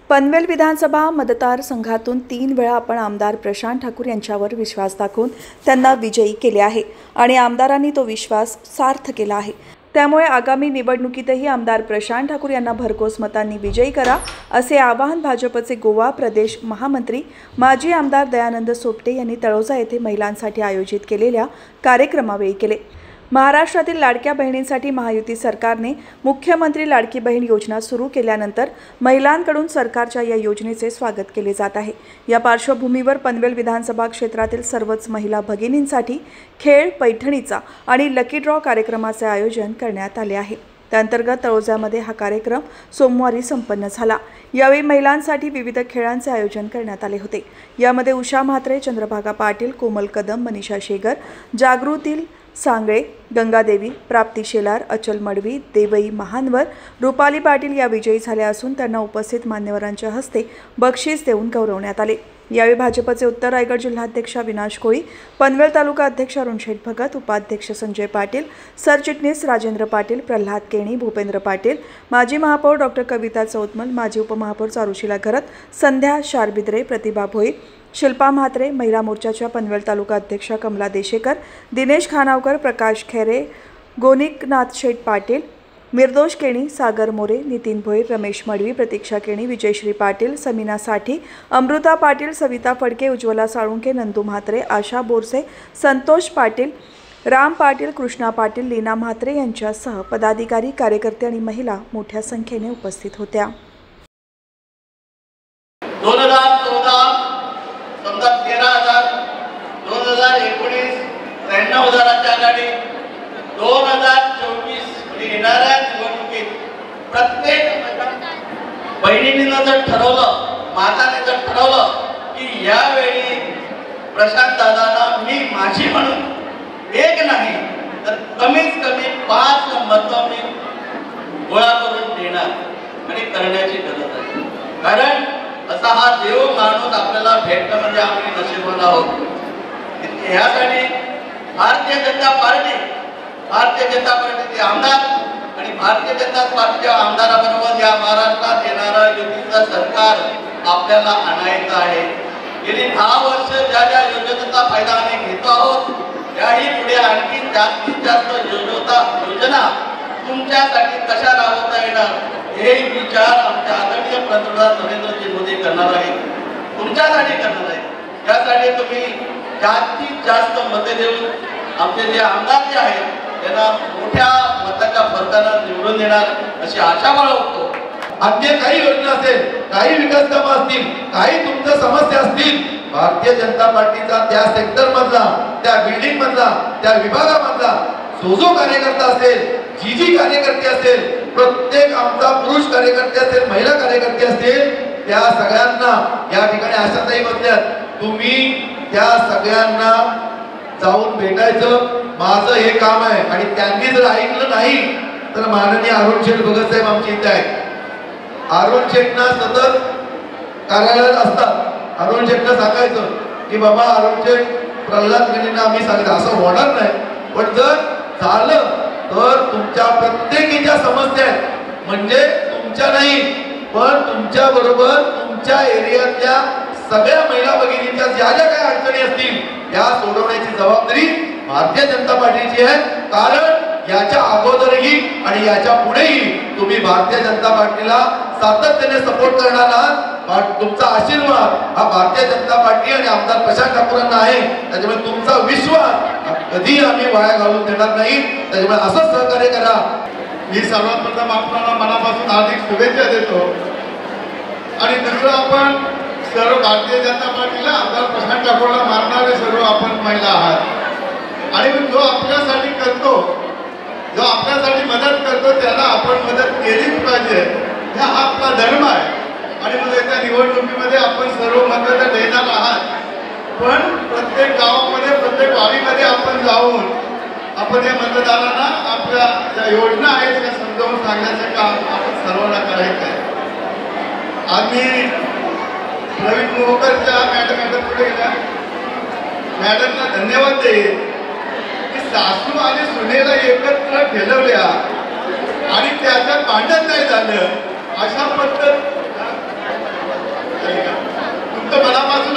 पनवेल विधानसभा मतदारसंघातून 3 वेळा आपण आमदार प्रशांत ठाकूर यांच्यावर विश्वास दाखवून त्यांना विजयी केले आहे आणि आमदारांनी तो विश्वास सार्थ केला आहे। त्यामुळे आगामी निवडणुकीतही आमदार प्रशांत ठाकूर यांना भरघोस मतांनी विजयी करा असे आवाहन भाजपचे गोवा प्रदेश महामंत्री माजी आमदार दयानंद सोपटे यांनी तळोजा येथे महिलांसाठी आयोजित केलेल्या कार्यक्रमावेळी केले। महाराष्ट्रातील लाडक्या बहिणींसाठी महायुती सरकारने मुख्यमंत्री लाडकी बहीण योजना सुरू केल्यानंतर महिलांकडून सरकारच्या या योजनेचे स्वागत केले जात आहे। या पार्श्वभूमीवर पनवेल विधानसभा क्षेत्रातील सर्वच महिला भगिनींसाठी खेळ, पैठणीचा आणि लकी ड्रॉ कार्यक्रमाचे आयोजन करण्यात आले आहे। त्याअंतर्गत तळोजामध्ये हा कार्यक्रम सोमवारी संपन्न झाला। यावेळी महिलांसाठी विविध खेळांचे आयोजन करण्यात आले होते। यामध्ये उषा म्हात्रे, चंद्रभागा पाटील, कोमल कदम, मनीषा शेगर, जागृती सांगळे, गंगादेवी, प्राप्ती शेलार, अचल मडवी, देवई महानवर, रुपाली पाटील या विजयी झाल्या असून त्यांना उपस्थित मान्यवरांच्या हस्ते बक्षीस देऊन गौरवण्यात आले। यावेळी भाजपचे उत्तर रायगड जिल्हाध्यक्ष अविनाश कोळी, पनवेल तालुका अध्यक्ष अरुणशेठ भगत, उपाध्यक्ष संजय पाटील, सरचिटणीस राजेंद्र पाटील, प्रल्हाद केणी, भूपेंद्र पाटील, माजी महापौर डॉक्टर कविता चौतमल, माजी उपमहापौर चारुशीला घरत, संध्या शारबिद्रे, प्रतिभा भोईर, शिल्पा म्हात्रे, महिला मोर्चाच्या पनवेल तालुका अध्यक्षा कमला देशेकर, दिनेश खानावकर, प्रकाश खैरे, गोनिकनाथ शेठ पाटील, निर्दोष केणी, सागर मोरे, नितीन भोईर, रमेश मडवी, प्रतीक्षा केणी, विजयश्री पाटील, समीना साठी, अमृता पाटील, सविता फडके, उज्ज्वला साळुंके, नंदू म्हात्रे, आशा बोरसे, संतोष पाटील, राम पाटील, कृष्णा पाटील, लीना म्हात्रे यांच्यासह पदाधिकारी, कार्यकर्ते आणि महिला मोठ्या संख्येने उपस्थित होत्या। 2014 समजा 13,000, 2019 93,000च्या गाडी, 2024 येणाऱ्या निवडणुकीत प्रत्येक बहिणीने जर ठरवलं, माताने जर ठरवलं की यावेळी प्रशांत दादाला मी माझी म्हणून एक नाही तर कमीत कमी 5 मतं मी गोळा करून देणार आणि करण्याची गरज आहे। कारण असा हा देव माणूस आपल्याला भेटणं म्हणजे आम्ही नशीबवान आहोत। यासाठी भारतीय जनता पार्टीचे आमदार आणि भारतीय जनता पार्टीच्या आमदाराबरोबर या महाराष्ट्रात येणारा युतीचं सरकार आपल्याला आणायचं आहे। गेली 10 वर्ष ज्या ज्या योजनेचा फायदा आम्ही घेतो आहोत त्याही पुढे आणखी जास्तीत जास्त योजना तुमच्यासाठी कशा राबवता येणार हे विचार आमच्या आदरणीय पंतप्रधान नरेंद्रजी मोदी करणार आहेत, तुमच्यासाठी करणार आहेत। यासाठी तुम्ही जास्तीत जास्त मते देऊन आमचे जे आमदार जे आहेत त्यांना मोठ्या मताच्या फरकानं निवडून देणार अशी आशा बाळगतो। अन्य काही योजना असेल, काही विकास कामं असतील, काही तुमच्या समस्या असतील, भारतीय जनता पार्टीचा त्या सेक्टर मधला, त्या बिल्डिंग मधला, त्या विभागामधला जो कार्यकर्ता असेल, जी कार्यकर्ते असेल, प्रत्येक आमचा पुरुष कार्यकर्ते असेल, महिला कार्यकर्ते असतील, त्या सगळ्यांना या ठिकाणी आशाताई बसल्यात, तुम्ही त्या सगळ्यांना जाऊन भेटायचं माझं हे काम आहे। आणि त्यांनी जर ऐकलं नाही तर माननीय अरुणशेठ भगत साहेब आमची इथे आहेत। अरुणशेठना सतत कार्यालयात असतात, अरुणशेठना सांगायचं की बाबा अरुणशेठ प्रल्हाद केणींना आम्ही सांगितलं असं होणार नाही, पण जर झालं तर तुमच्या प्रत्येकीच्या समस्या आहेत, म्हणजे तुमच्या नाही पण तुमच्या बरोबर तुमच्या एरियातल्या सगळ्या महिला भगिनींच्या ज्या ज्या काही अडचणी असतील त्या सोडवण्याची जबाबदारी भारतीय जनता पार्टीची आहे। कारण याच्या अगोदरही आणि याच्या पुढेही तुम्ही भारतीय जनता पार्टीला सातत्याने सपोर्ट करणार आहात। तुमचा आशीर्वाद हा भारतीय जनता पार्टी आणि आमदार प्रशांत ठाकूरांना आहे, त्याच्यामुळे तुमचा विश्वास कधी आम्ही वाया घालून देणार नाही। त्याच्यामुळे असंच सहकार्य करा। मी सर्वात प्रथम आपल्याला मनापासून हार्दिक शुभेच्छा देतो आणि दुसरं आपण सर्व भारतीय जनता पार्टीला आमदार प्रशांत ठाकूरला मारणारे सर्व आपण महिला आहात आणि जो आपल्यासाठी करतो, जो आपल्यासाठी मदत करतो त्याला आपण मदत केलीच पाहिजे, हा आपला धर्म आहे। आणि मग येत्या निवडणुकीमध्ये आपण सर्व मतं देणार आहात, पण प्रत्येक गावामध्ये प्रत्येक वाडीमध्ये आपण जाऊन आपण या मतदारांना आपल्या ज्या योजना आहेत त्या समजावून सांगण्याचं काम आपण सर्वांना करायचं आहे। आम्ही प्रवीण मोहकरच्या मॅडम पुढे गेल्या मॅडमला धन्यवाद देईल की सासू आणि सुनेला एकत्र ठेवल्या आणि त्याच्यात भांडण नाही झालं अशा पद्धत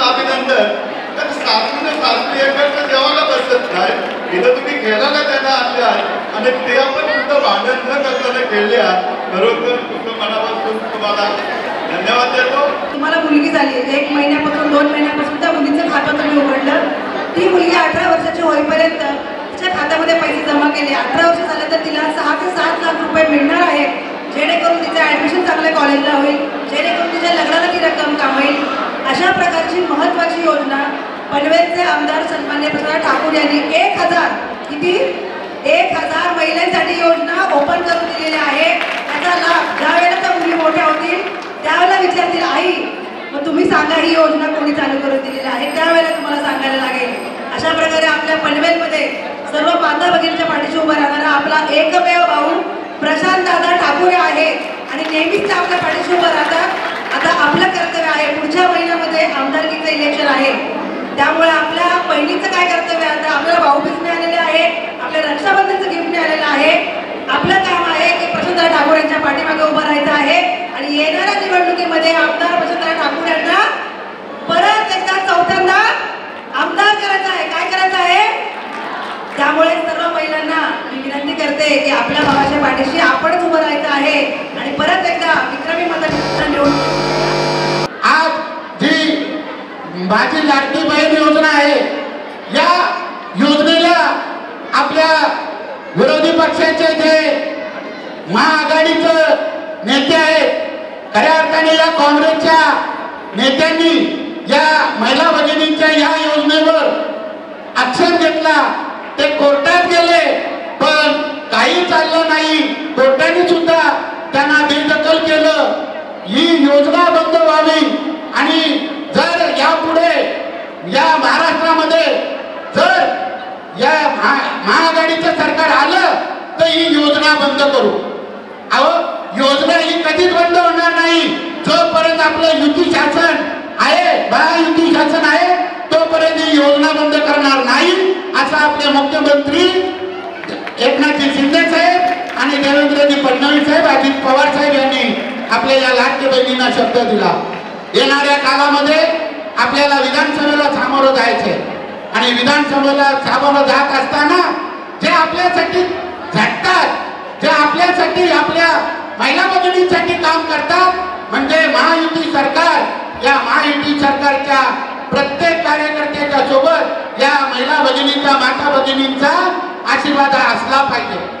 अभिनंदन. तर सासरी एकत्र जेवायला बसत नाही, इथं तुम्ही खेळायला त्यांना आणल्या आणि ते आपण तुमचं भांडण न करताना खेळल्या. खरोखर तुमचं मनापासून तुम्हाला धन्यवाद देतो. तुम्हाला मुलगी झाली, 1 महिन्यापासून 2 महिन्यापासून त्या मुलीचं खातं तुम्ही उघडलं. ती मुलगी 18 वर्षाची होईपर्यंत तिच्या खात्यामध्ये पैसे जमा केले. 18 वर्ष झाले तर तिला 6 ते 7 लाख रुपये मिळणार आहेत, जेणेकरून तिचं ॲडमिशन चांगल्या कॉलेजला होईल, जेणेकरून तिच्या लग्नाला ती रक्कम कामाईल. अशा प्रकारची महत्त्वाची योजना पनवेलचे आमदार सन्मान्य प्रसाद ठाकूर यांनी 1000 महिलांसाठी योजना ओपन करून दिलेल्या आहे. त्याचा लाभ ज्यावेळेला त्या मुली मोठ्या होतील त्यावेळेला विचारतील, आई मग तुम्ही सांगा ही योजना कोणी चालू करून दिलेली आहे, त्यावेळेला तुम्हाला सांगायला लागेल. अशा प्रकारे आपल्या पनवेलमध्ये सर्व माता भगिनीच्या पाठीशी उभा राहणारा आपला एकमेव भाऊ प्रशांत दादा ठाकूर आहे आणि नेहमीच आपल्या पाठीशी उभं राहतात. आता आपलं कर्तव्य आहे, पुढच्या महिन्यामध्ये आमदारकीचं इलेक्शन आहे, त्यामुळे आपल्या बहिणीचं काय कर्तव्य आहे, आता आपल्याला भाऊबीज मिळालेले आहे, आपल्या रक्षाबंधनचं गिफ्ट मिळालेलं आहे. आपलं काम आहे की प्रशांत ठाकूर यांच्या पाठीमागे उभं राहायचं आहे आणि येणाऱ्या निवडणुकीमध्ये आमदार प्रशांत ठाकूर यांना परत एकदा चौथ्यांदा आमदार करायचं आहे. काय करायचं आहे? त्यामुळे सर्व महिलांना मी विनंती करते की आपल्या भावाच्या पाठीशी आपणच उभं राहायचं आहे आणि परत एकदा विक्रमी मताधिक्याने निवडून. आज जी माझी लाडकी बहीण योजना आहे, या योजनेला आपल्या विरोधी पक्षाचे जे महाआघाडीचे नेते आहेत, खऱ्या अर्थाने या काँग्रेसच्या नेत्यांनी या महिला भगिनींच्या या योजनेवर ॲक्शन घेतला. ते कोर्टात गेले पण काही चाललं नाही, कोर्टाने सुद्धा त्यांना बेदखल केलं. ही योजना बंद व्हावी आणि जर यापुढे या महाराष्ट्रामध्ये जर या महाआघाडीचं सरकार आलं तर ही योजना बंद करू. अहो, योजना ही कधीच बंद होणार नाही. जोपर्यंत आपलं युती शासन आहे, महायुती शासन आहे, तोपर्यंत ही योजना बंद करणार नाही, असं आपले मुख्यमंत्री एकनाथजी शिंदे साहेब आणि देवेंद्रजी फडणवीस साहेब, अजित पवार साहेब यांनी आपल्या या लाडक्या बहिणींना शब्द दिला. येणाऱ्या काळामध्ये आपल्याला विधानसभेला सामोरं जायचंय आणि विधानसभेला सामोरं जात असताना जे आपल्यासाठी झटतात, जे आपल्यासाठी आपल्या महिला भगिनींसाठी काम करतात, म्हणजे महायुती सरकार, या महायुती सरकारच्या प्रत्येक कार्यकर्त्याच्या सोबत या महिला भगिनींचा, माता भगिनींचा आशीर्वाद असला पाहिजे.